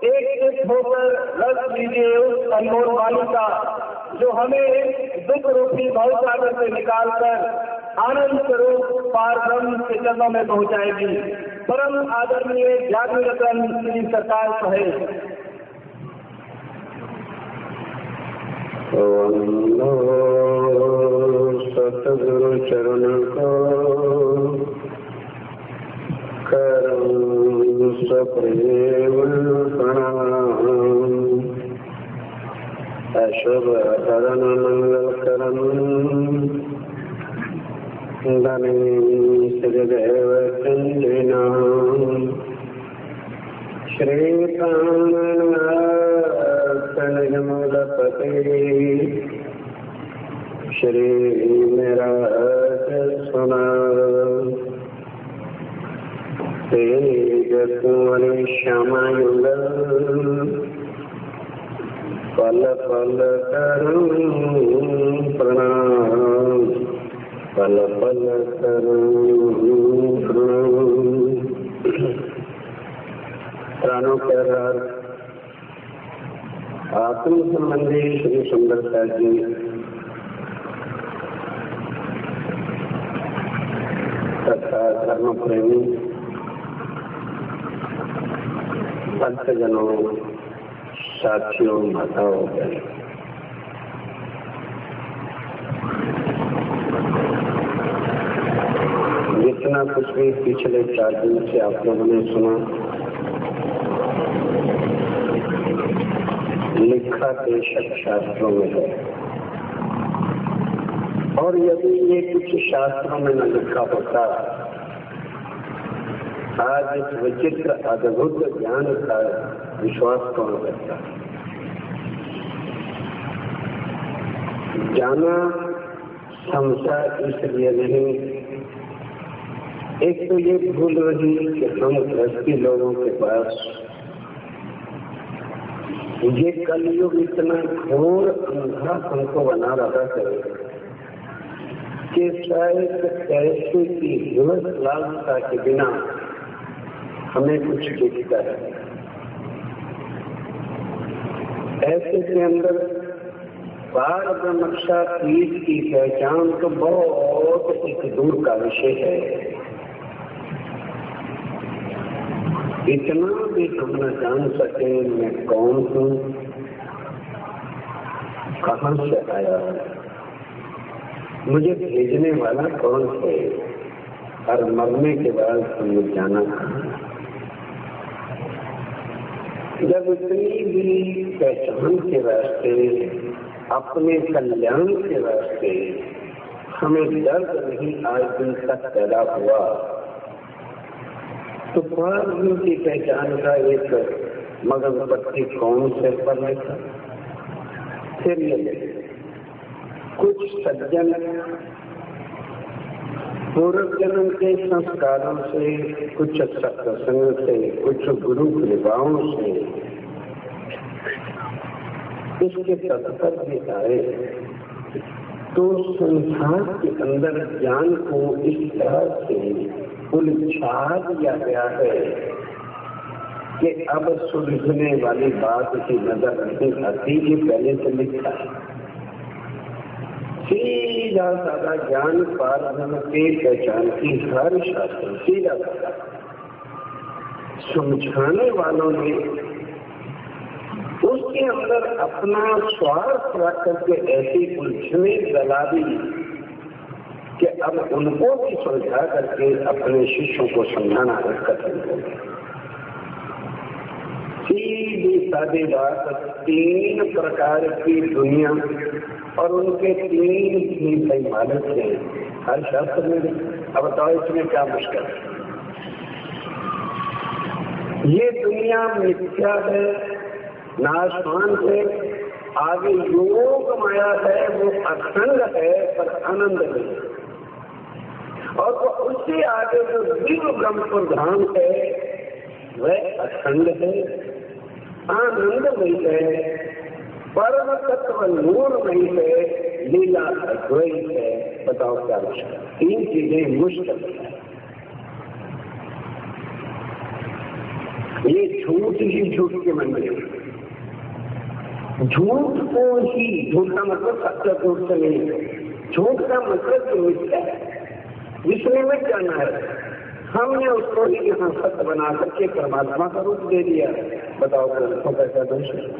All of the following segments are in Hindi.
एक होकर रस लीजिए उस अनमोल वाणी का, जो हमें दुख रूपी भवसागर से निकालकर आनंद स्वरूप पारब्रह्म के चरणों में पहुंचाएगी। परम आदरणीय ज्ञानी रतन श्री सरकार साहेब। सतगुरु चरण को करम सप्रेम प्रणाम। अशुभ हरण मंगल करम गणेश देव चंद्रिना श्री मूलपते श्री मेरा सुना तेज कुंवरी श्यामा युगल पल पल करूं प्रणाम, पल पल करूं प्रणाम। प्राणों के आत्म संबंधी श्री सुंदरता जी तथा धर्म प्रेमी भक्तजनों, साथियों, माताओं, जितना कुछ भी पिछले 4 दिन से आप लोगों ने सुना, लिखा बेशक शास्त्रों में है, और यदि ये कुछ शास्त्रों में न लिखा होता, आज इस विचित्र अद्भुत ज्ञान का विश्वास कौन करता। जाना संसार इसलिए नहीं, एक तो ये भूल रही कि हम गृहस्थी लोगों के पास ये कलयुग इतना घोर अंधा हमको बना रहा है कि शायद पैसे की हिम्मत लालसा के बिना हमें कुछ दिखता है। ऐसे के अंदर पारब्रह्मक्षा पीठ की पहचान तो बहुत एक दूर का विषय है। इतना भी हम न जान सके मैं कौन हूँ, कहाँ से आया, मुझे भेजने वाला कौन है, और मरने के बाद हमने जाना कहाँ। जब इतनी भी पहचान के वास्ते, अपने कल्याण के वास्ते हमें दर्द नहीं आज दिन तक पैदा हुआ, तो पारब्रह्म की पहचान का एक मगज पट्टी कौन से पर लिखा। फिर ये कुछ सज्जन पूर्व जन्म के संस्कारों से, कुछ सत्संग से, कुछ गुरु कृपाओं से इसके तत्पर भी आए, तो संसार के अंदर ज्ञान को इस तरह से उलझा दिया गया है कि अब सुलझने वाली बात की नजर नहीं आती। ये पहले से लिखा है, सीधा साधा ज्ञान पारब्रह्म की पहचान की हर शास्त्र सीधा साधा समझाने वालों ने उसके अंदर अपना स्वार्थ रख करके ऐसी उलझने जला दी कि अब उनको भी समझा करके अपने शिष्यों को समझाना कठिन हो गया। सीधी सादी बात, 3 प्रकार की दुनिया और उनके 3 ही मालिक हैं हर शास्त्र में। अब बताओ इसमें क्या मुश्किल है। ये दुनिया मिथ्या है, नाशवान है, आगे योग माया है, वो अखंड है पर आनंद नहीं, और वो उससे आगे जो दिव्य ब्रह्म प्रधान है वह अखंड है, आनंदमयी है, परम तत्व नूर नहीं है, लीला अद्वैत है। बताओ क्या मुश्किल, 3 चीजें मुश्किल है। ये झूठ ही झूठ के मंदिर। झूठ को ही, झूठ का मतलब सत्य झूठ से नहीं है, झूठ का मतलब जो मिथ्या है जिसमें मिट जाना है, हमने उसको ही यहाँ सत्य बना करके परमात्मा का रूप दे दिया। बताओ ग्रंथों का क्या दोष है?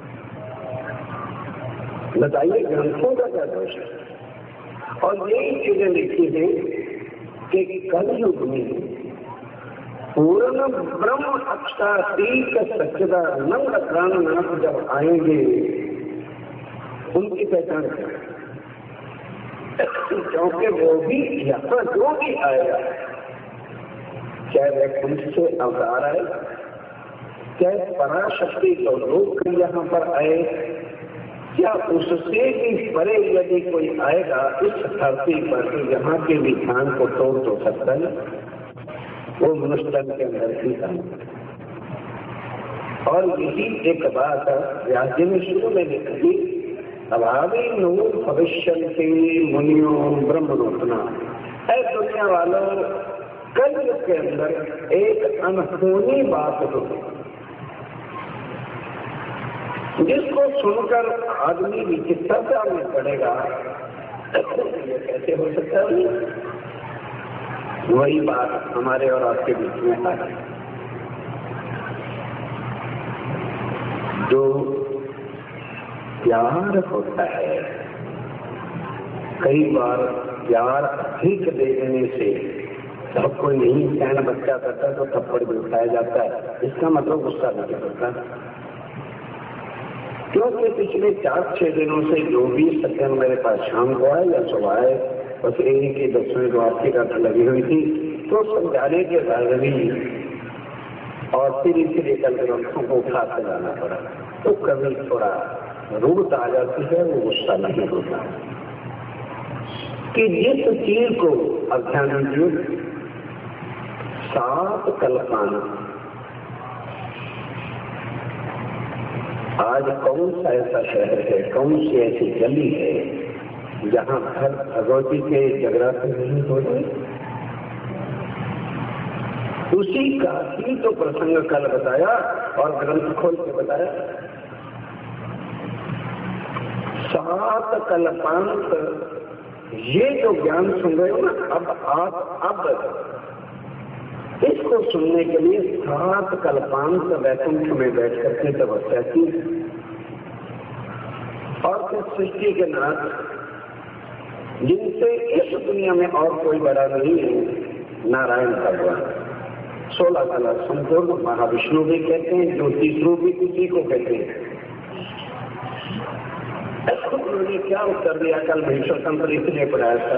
बताइए ग्रंथों का क्या दोष है? और यही चीजें लिखी है कि कलयुग में पूर्ण ब्रह्म अक्षरातीत सच्चिदानंद प्राणनाथ जब आएंगे उनकी पहचान करें, क्योंकि वो भी यहाँ जो भी आएगा, चाहे वह कुंठ से अवतार आए, चाहे पराशक्ति को लोक यहाँ पर आए, क्या उससे भी परे यदि कोई आएगा इस धरती पर तो यहाँ के विधान को तोड़ तो सकता है, वो मनुष्य के अंदर ही था। और यही एक बात व्यास जी ने शुरू में लिखी, अभावी नो भविष्य के मुनियों ब्रह्मनोतना है। दुनिया वालों, कलयुग के अंदर एक अनहोनी बात होगी जिसको सुनकर आदमी विचित्रता में पड़ेगा। ये कैसे हो सकता है? वही बात हमारे और आपके बीच में है। जो प्यार होता है, कई बार प्यार अधिक दे देने से सब कोई नहीं कहना बच्चा करता तो थप्पड़ भी उठाया जाता है, इसका मतलब गुस्सा नहीं होता। क्योंकि पिछले 4-6 दिनों से जो भी सत्संग मेरे पास शाम को आए या सुबह आए, बस एक ही 10वें द्वार की रट लगी हुई थी, तो समझाने के बाद भी और फिर कल ग्रंथों को उठा के लाना पड़ा, तो कभी थोड़ा रूढ़ता आ जाती है, वो गुस्सा नहीं होता। कि जिस चीज को अध्ययन दीजिए 7 कल्पना, आज कौन सा ऐसा शहर है, कौन सी ऐसी गली है जहां हर भगवती के जगराते नहीं हो रहे? उसी का ही तो प्रसंग कल बताया और ग्रंथ खोल के बताया। 7 कल्पांत, ये जो ज्ञान सुन रहे हो ना, अब इसको सुनने के लिए 7 कल्पांत वैकुंठ में बैठ करके तपस्या की। और फिर सृष्टि के नाथ, जिनसे इस दुनिया में और कोई बड़ा नहीं है, नारायण भगवान, 16 कला संपूर्ण महाविष्णु भी कहते हैं, ज्योतिष रूप भी उसी को कहते हैं। उन्होंने क्या उत्तर दिया? कल भीष्म तंत्र इसलिए पढ़ाया था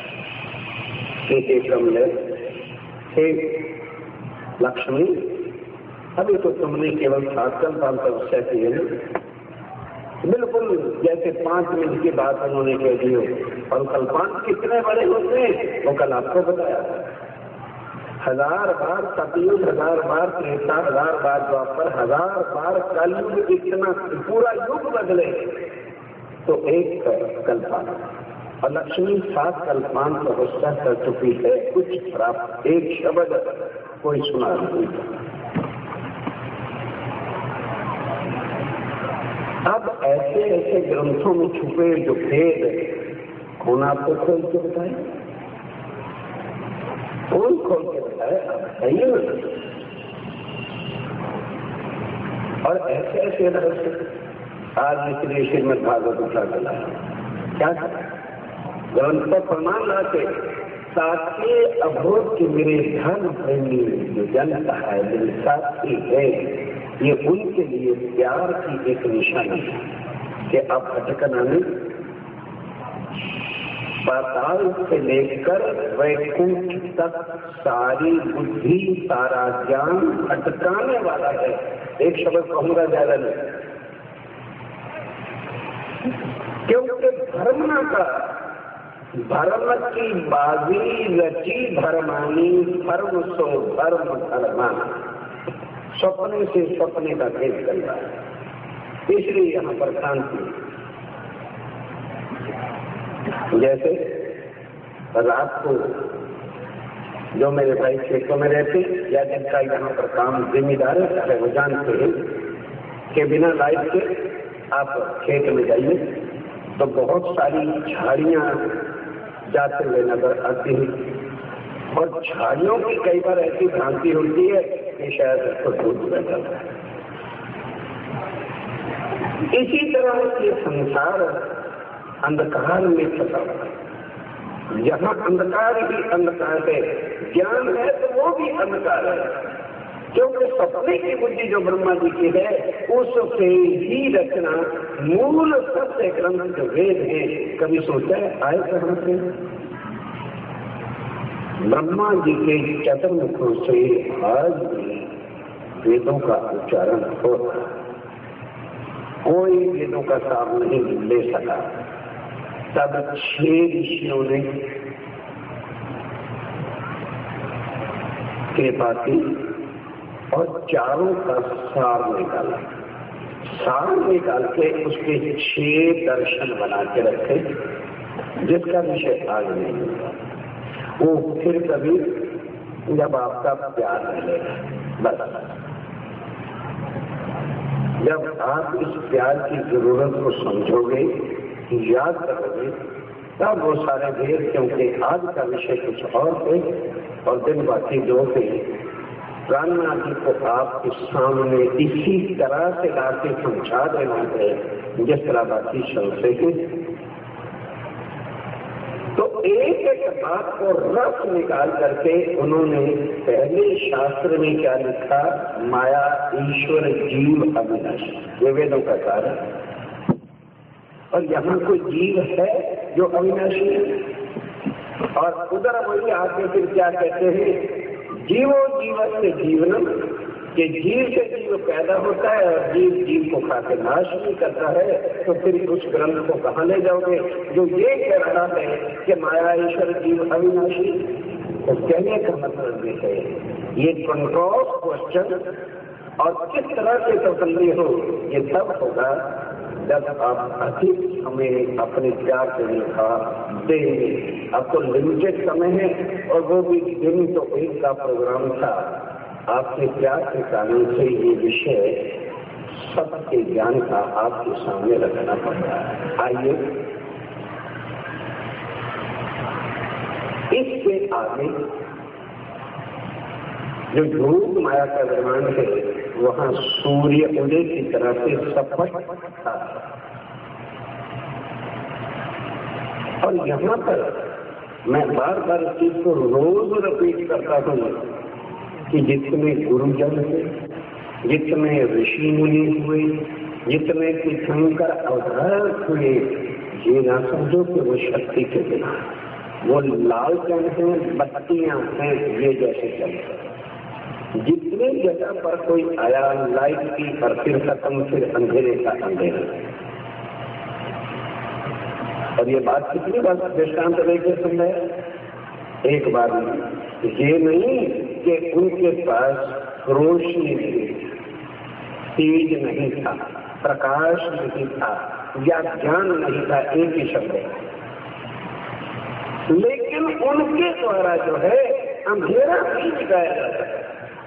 कि कमले हे लक्ष्मी, अभी तो तुमने केवल 7 कल्पांत तपस्या की है, बिल्कुल जैसे 5 मिनट की बात उन्होंने कह दी हो। और कल्पांत कितने बड़े होते हैं वो कल आपको बताया। 1000 बार सतयुग, 1000 बार त्रेता, 1000 बार द्वापर, 1000 बार कलयुग, इतना पूरा युग बदले तो एक कल्पांत। और लक्ष्मी 7 कल्पांत तपस्या कर चुकी है, कुछ प्राप्त एक शब्द कोई सुना नहीं। अब ऐसे ऐसे ग्रंथों में छुपे जो भेद कौन आपको खोल के बताए? कौन खोल के बताए? आप बताइए ना। और ऐसे ऐसे रहस्य आज इसलिए श्रीमद् भागवत उठा चला क्या ग्रंथ पर प्रमाण लाते साथी अभोध के मेरे धर्म प्रेमी जो जनता है, मेरे साथी है, ये उनके लिए प्यार की एक निशानी है कि अब भटकना नहीं। पाताल से लेकर वैकुंठ तक सारी बुद्धि, सारा ज्ञान भटकाने वाला है। एक शब्द कहूंगा, ज्यादा नहीं, क्योंकि धर्म का धर्म की बाजी रची धर्मानी, धर्म सो धर्म धर्मा, सपने से सपने का भेद कर रहा है। इसलिए यहाँ पर शांति, जैसे रात को जो मेरे भाई खेतों में रहते या जिनका यहाँ पर काम जिम्मेदार है वो जानते हैं कि बिना लाइट के आप खेत में जाइए तो बहुत सारी झाड़ियां जाते हुए नजर आती हैं, और झाड़ियों की कई बार ऐसी भ्रांति होती है कि शायद उसको दूध बैठा है। इसी तरह ये संसार अंधकार में फंसा हुआ है। जहाँ अंधकार ही अंधकार है, ज्ञान है तो वो भी अंधकार है, क्योंकि सपने की बुद्धि जो ब्रह्मा जी की है उससे ही रचना मूल सत्य ग्रंथ जो वेद है, कभी सोचा है आए कहां से? ब्रह्मा जी के चतुर्मुखों से आज भी वेदों का उच्चारण होता, कोई वेदों का सार नहीं ले सका। तब 6 ऋषियों ने कृपा की और चारों का सार निकाला। सार निकाल के उसके 6 दर्शन बना के रखे, जिसका विषय आज नहीं होगा। वो फिर कभी जब आपका प्यार मिलेगा, बस जब आप इस प्यार की जरूरत को समझोगे, याद करोगे, तब वो सारे भेद, क्योंकि आज का विषय कुछ और है और दिन बाकी जो है, प्राणनाथ जी को आपके सामने इसी तरह से लाके समझा देना है जिस तरह बाकी चलते हैं। तो एक एक बात को रस निकाल करके उन्होंने पहले शास्त्र में क्या लिखा? माया, ईश्वर, जीव, अविनाशी, ये वेदों का कार्य। और यहाँ कोई जीव है जो अविनाशी है, और उधर वही आके फिर क्या कहते हैं? जीवो जीवन से जीवनम, कि जीव से जीव पैदा होता है और जीव जीव को खाके नाश नहीं करता है। तो फिर उस ग्रंथ को कहाँ ले जाओगे जो ये कह रहा है कि माया, ईश्वर, जीव, अविनाशी? तो कहने का मतलब ये है, ये कंट्रोल क्वेश्चन और किस तरह से तसल्ली हो, ये तब होगा जब आप अधिक समय अपने प्यार देने का देंगे। अब तो लिमिटेड समय है, और वो भी दिन तो एक का प्रोग्राम था। आपके प्यार के कारण से ये विषय सबके ज्ञान का आपके सामने रखना पड़ रहा है। आइए इससे आगे जो ध्रुव माया का निर्माण है, वहां सूर्य उदय की तरह से स्पष्ट था। और यहाँ पर मैं बार बार इस चीज को रोज रिपीट करता हूँ कि जितने गुरुजन थे, जितने ऋषि मुनि हुए, जितने तीर्थंकर अवतार हुए, ये ना समझो कि वो शक्ति के बिना, वो लालटेन हैं, बत्तियां हैं, ये जैसे चलते। जितने जगह पर कोई आया, लाइट की, और फिर खत्म, फिर अंधेरे का अंधेरा। और ये बात कितनी बार दृष्टांत लेके समझे? एक बार नहीं, ये नहीं कि उनके पास रोशनी नहीं, तेज नहीं था, प्रकाश नहीं था, या ज्ञान नहीं था, एक ही शब्द है, लेकिन उनके द्वारा जो है अंधेरा नहीं मिटाया जाता है।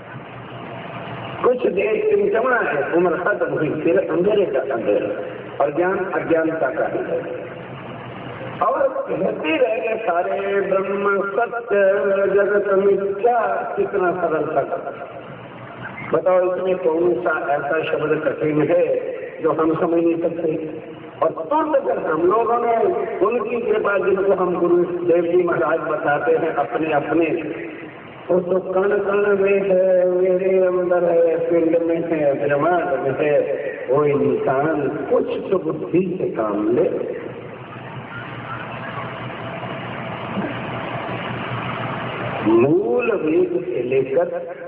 कुछ देर टिमटमा है, उम्र खत्म हुई, फिर अंधेरे का अंधेरा, और ज्ञान अज्ञानता का है। और कहते रह गए सारे ब्रह्म सत्य जगत मिथ्या, कितना सरल था। बताओ इसमें कौन सा ऐसा शब्द कठिन है जो हम समझ नहीं सकते? और तुरंत अगर हम लोगों ने उनकी कृपा, जिनको हम गुरुदेव जी महाराज बताते हैं अपने अपने, तो कण कण में है, मेरे अंदर है, पिंड में है, ब्रह्मांड में है, वो इंसान कुछ तो बुद्धि से काम ले। मूल वेद से लेकर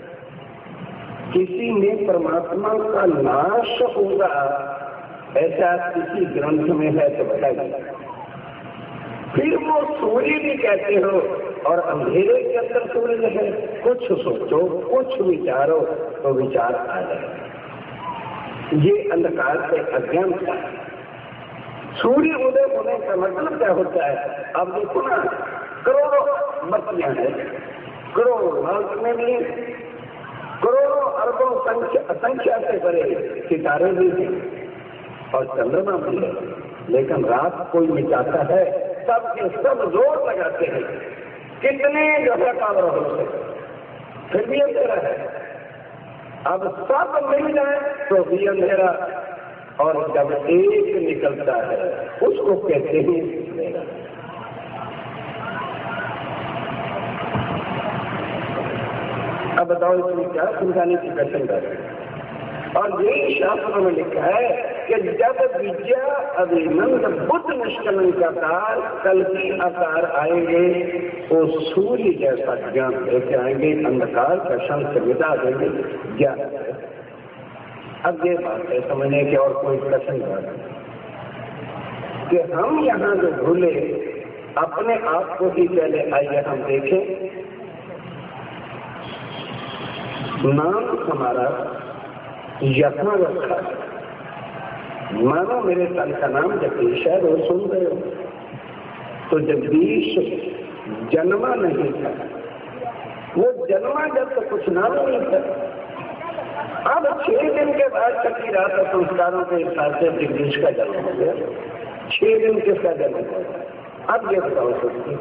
किसी में परमात्मा का नाश होगा ऐसा किसी ग्रंथ में है तो बताइए। फिर वो सूर्य भी कहते हो, और अंधेरे के अंदर सूर्य है। कुछ सोचो, कुछ विचारो, तो विचार आ जाए। ये अंधकार से अज्ञान का है। सूर्य उदय होने का मतलब क्या होता है? अब देखो ना, करोड़ों बत्तियां हैं, करोड़ों मार्ग में भी, करोड़ों अरबों संख्या से बड़े सितारे भी हैं और चंद्रमा भी है, लेकिन रात कोई मिटाता है, सबके सब जोर लगाते हैं, कितने जो है पावर से, फिर भी अंधेरा है। अब सब मिल जाए तो भी अंधेरा, और जब एक निकलता है उसको कहते हैं अंधेरा। अब बताओ इसमें क्या समझाने की कोशिश कर रहे हैं। और यही शास्त्रों में लिखा है कि जब विद्या अभिनंद बुद्ध निष्कलन का काल कल की अवतार आएंगे, वो सूर्य जैसा ज्ञान लेके आएंगे, अंधकार का शंख मिटा देंगे ज्ञान। अब ये बात है समझने की और कोई प्रश्न नहीं कि हम यहाँ जो भूले अपने आप को ही पहले आइए हम देखें। नाम हमारा यहाँ रखा है, मानो मेरे तन का नाम जगदीश है, वो सुन रहे हो। तो जगदीश जन्मा नहीं था, वो जन्मा जब तो कुछ नाम नहीं था। अब 6 दिन के बाद छठी रात संस्कारों के हिसाब से जगदीश का जन्म हो गया। 6 दिन किसका जन्म हुआ? अब ये बताओ सकते,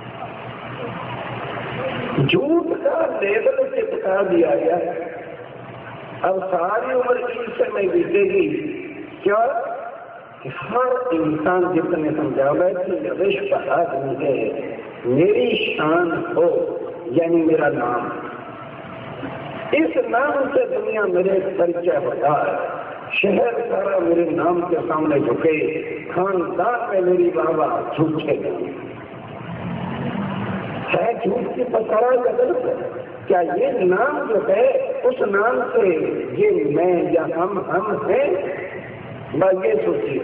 झूठ का लेबल चिपका दिया गया। अब सारी उम्र ईर्ष्या में बीतेगी। क्या कि हर इंसान जितने समझावे कि विश्व आदमी है, मेरी शान हो, यानी मेरा नाम, इस नाम से दुनिया मेरे परिचय होता है। शहर सारा मेरे नाम के सामने झुके, खानदान में मेरी बाबा झूठे है, झूठ की पकड़ा गलत है। क्या ये नाम जो है उस नाम से ये मैं या हम हैं? बस ये सोचिए,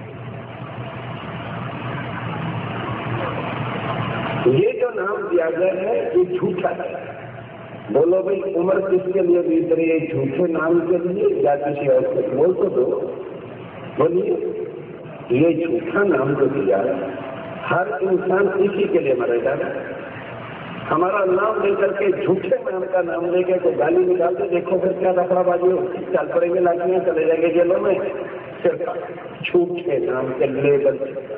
ये जो नाम दिया गया है ये झूठा है। बोलो भाई उम्र किसके लिए बीत रही है? झूठे नाम के लिए या किसी और के? बोल तो दो, बोलिए। ये झूठा नाम जो दिया है, हर इंसान इसी के लिए मरेगा। हमारा नाम लेकर के झूठे नाम का नाम लेकर तो गाली निकाल के देखो फिर क्या दफड़ाबाजी हो, चल पड़ेंगे लाठियां, चले जाएंगे जेलों में। सिर्फ झूठे नाम के लेबल।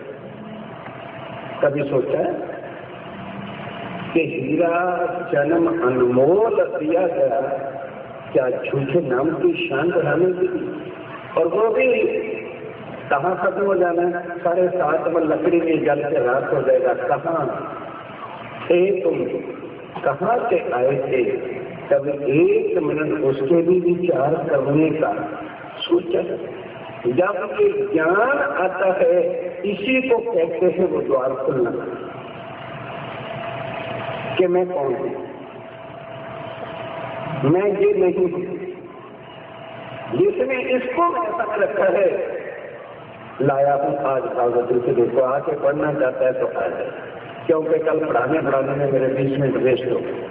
कभी सोचा है कि हीरा जन्म अनमोल दिया गया क्या झूठे नाम की शान बढ़ाने के लिए? और वो भी कहाँ खत्म हो जाना है? 7:30 में लकड़ी में जल के रात हो जाएगा। कहाँ थे तुम, कहाँ से आए थे? कभी 1 मिनट उसके भी विचार करने का सोचा? जब ये ज्ञान आता है, इसी को कहते हैं वो द्वार खुलना कि मैं कौन हूं, मैं ये नहीं हूं। जिसने इसको ऐसा रखा है, लाया हूं आज भागवत से, देखो आके पढ़ना चाहता है तो आ जाए, क्योंकि कल पढ़ाने में मेरे 20 मिनट वेस्ट हो गए।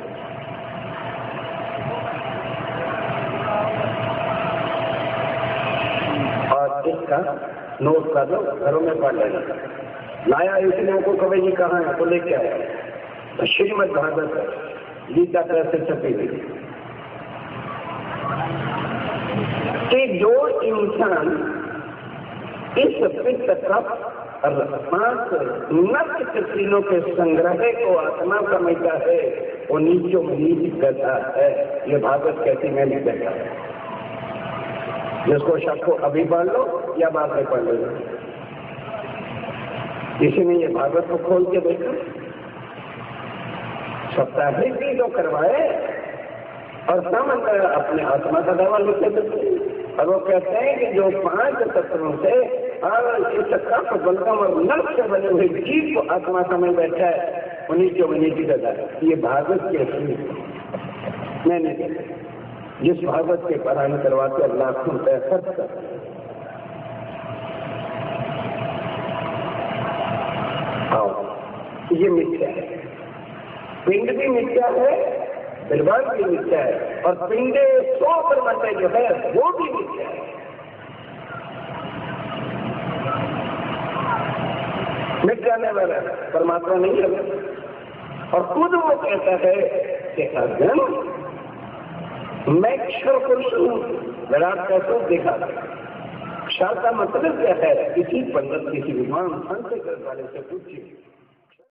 और इसका नोट कर लो, घरों में पढ़ लेना। लाया इसलिए को कभी जी कहाँ है तो लेके आया, तो श्रीमद् भागवत गीता कैसे छपी हुई कि जो इंसान इस पित्त कफ और 5 नष्ट तीनों के संग्रह को आत्मा समझता है, वो नीचों में नीच करता है। ये भागवत कहती मैं नहीं कहता। जिसको शक को अभी पढ़ लो या बाद में पढ़ लो। किसी ने ये भागवत को खोल के देखा, साप्ताहिक भी तो करवाए और सब अपने आत्मा का दावा लिखे देते। और वो कहते हैं कि जो 5 तत्वों से इस कफ बलगम और नर्क से बने हुए जीव को आत्मा समझ बैठा है, उन्हीं जो मनी की गदा। ये भागवत के असली मैं नहीं कहता। जिस भागवत के पारायण करवाते और लाखों रुपया खर्च कर, ये मिथ्या है। पिंड भी मिथ्या है, निर्वाण भी मिथ्या है, और पिंडे 100% जो है वो भी मिथ्या है। मिट जाने वाला परमात्मा नहीं है। और खुद वो कहता है कैसे अर्जुन, मैं क्षर पुरुष हूँ, विराट कैसे देखा। क्षर का मतलब क्या है? किसी पंडित किसी विद्वान संत वाले से पूछिए।